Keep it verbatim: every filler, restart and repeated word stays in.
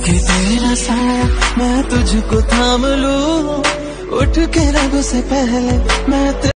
कि तेरा साया मैं तुझको थाम लूं, उठ के रब से पहले मैं